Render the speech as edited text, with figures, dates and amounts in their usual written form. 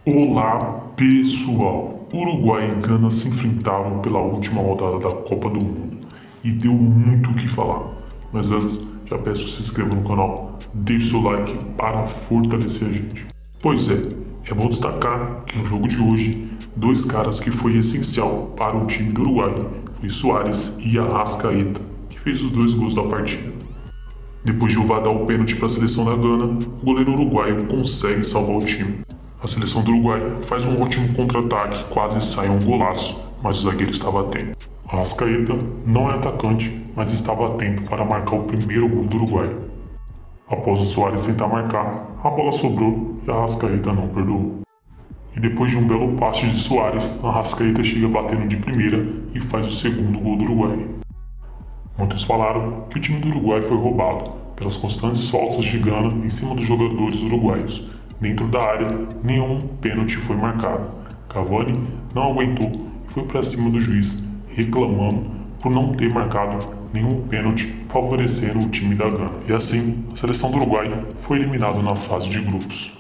Olá, pessoal! Uruguai e Gana se enfrentaram pela última rodada da Copa do Mundo e deu muito o que falar. Mas antes, já peço que se inscreva no canal, deixe seu like para fortalecer a gente. Pois é bom destacar que no jogo de hoje, dois caras que foi essencial para o time do Uruguai foi Suárez e Arrascaeta, que fez os 2 gols da partida. Depois de dar o pênalti para a seleção da Gana, o goleiro uruguaio consegue salvar o time. A seleção do Uruguai faz um ótimo contra-ataque, quase sai um golaço, mas o zagueiro estava atento. Arrascaeta não é atacante, mas estava atento para marcar o primeiro gol do Uruguai. Após o Suárez tentar marcar, a bola sobrou e Arrascaeta não perdoou. E depois de um belo passe de Suárez, Arrascaeta chega batendo de primeira e faz o segundo gol do Uruguai. Muitos falaram que o time do Uruguai foi roubado pelas constantes faltas de Gana em cima dos jogadores uruguaios. Dentro da área, nenhum pênalti foi marcado. Cavani não aguentou e foi para cima do juiz, reclamando por não ter marcado nenhum pênalti, favorecendo o time da Gana. E assim, a seleção do Uruguai foi eliminada na fase de grupos.